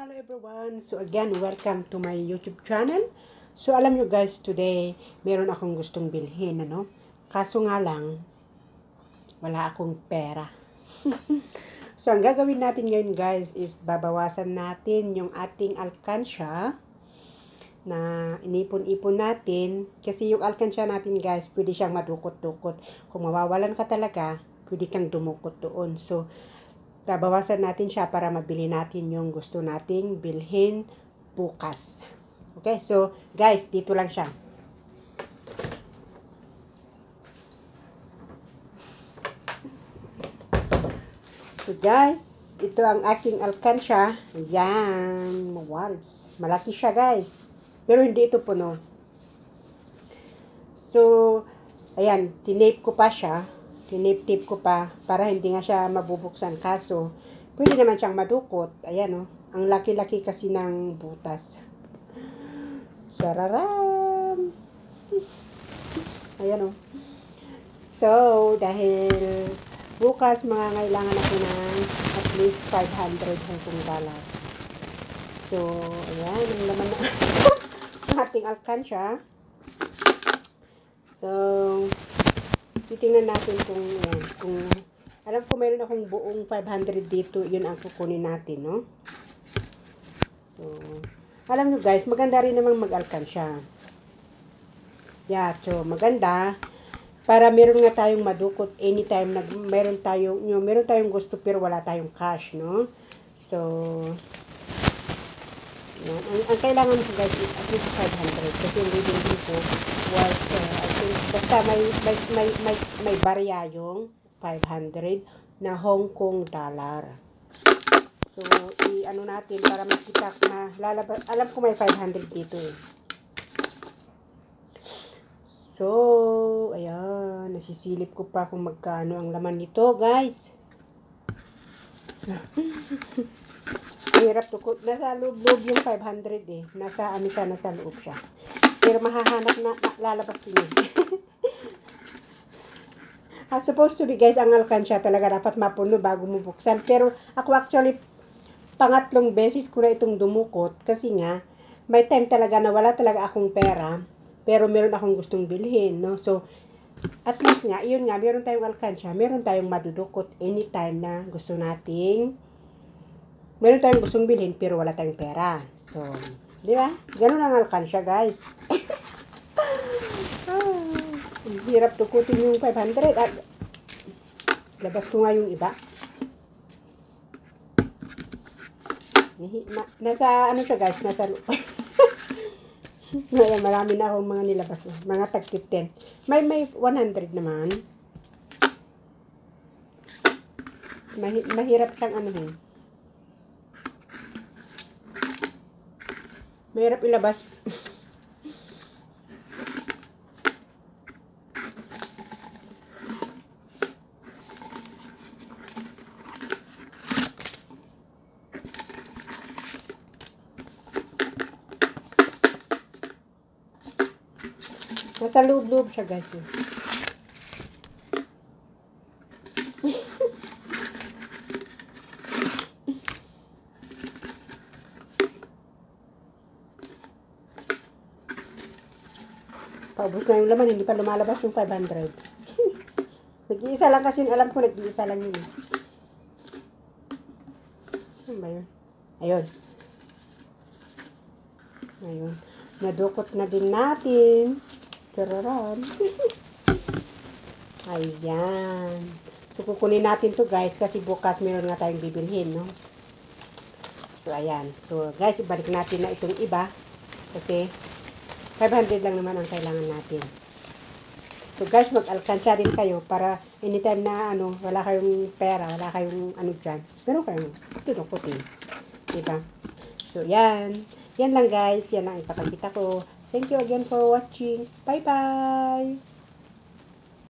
Hello everyone! So again, welcome to my YouTube channel. So alam nyo guys, today, meron akong gustong bilhin, ano? Kaso nga lang, wala akong pera. So ang gagawin natin ngayon guys is babawasan natin yung ating alkansya na inipon-ipon natin. Kasi yung alkansya natin guys, pwede siyang madukot-dukot. Kung mawawalan ka talaga, pwede kang dumukot doon. So, babawasan natin siya para mabili natin yung gusto nating bilhin bukas. Okay, so guys, dito lang siya. So guys, ito ang aking alkansya. Ayan, walls. Malaki siya guys. Pero hindi ito puno. So, ayan, tinape ko pa siya. Tinip-tip ko pa para hindi nga siya mabubuksan. Kaso, pwede naman siyang madukot. Ayan, oh. Ang laki-laki kasi ng butas. Sararam! Ayan, oh. So, dahil bukas mangangailangan ako ng at least 500 Hong Kong dollar. So, ayan, ang laman na ang ating alkansya. So, titingnan natin kung alam ko meron akong buong 500 dito, yun ang kukunin natin, no? So, alam nyo guys, maganda rin namang mag-alkansya. Yeah, so maganda para meron nga tayong madukot anytime na meron tayong gusto pero wala tayong cash, no? So, yan. Ang kailangan ko guys is at least 500 kasi yung reading ko was I think basta may barya yung 500 na Hong Kong dollar. So i-ano natin para makita na lalabas. Alam ko may 500 dito eh. So ayan, nasisilip ko pa kung magkano ang laman nito guys. Hirap to. Nasa loob yung 500 eh. Nasa ano siya, nasa loob siya. Pero mahahanap na, lalabas din yun. Supposed to be guys, ang alkansya talaga dapat mapuno bago mo buksan. Pero ako actually, pangatlong beses ko na itong dumukot. Kasi nga, may time talaga na wala talaga akong pera. Pero meron akong gustong bilhin, no? So, at least nga, yun nga, meron tayong alkansya. Meron tayong madudukot anytime na gusto nating meron tayong gustong bilhin pero wala tayong pera. So, di ba? Ganun ang alkansya, guys. Hirap tukutin yung 500. Labas ko nga yung iba. Nasa, ano siya, guys? Nasa loob. Ngayon, marami na akong mga nilabas. Mga tag 15. May 100 naman. Mahirap siyang anuhin. Mahirap ilabas. Nasa loob-loob siya guys. Paubos na yung laman, hindi pa lumalabas yung 500. Nag-iisa lang kasi, alam ko nag-iisa lang yun. Ano ba yun? Ayun. Ayun. Nadukot na din natin. Tararan. Ayan. So, kukunin natin to guys kasi bukas meron nga tayong bibilhin, no? So, ayan. So, guys, ibalik natin na itong iba kasi 500 lang naman ang kailangan natin. So guys, mag-alkansya din kayo para anytime na wala kayong pera, wala kayong dyan. Pero kayo, tutukutin. Diba? So yan. Yan lang guys. Yan lang ipapakita ko. Thank you again for watching. Bye-bye!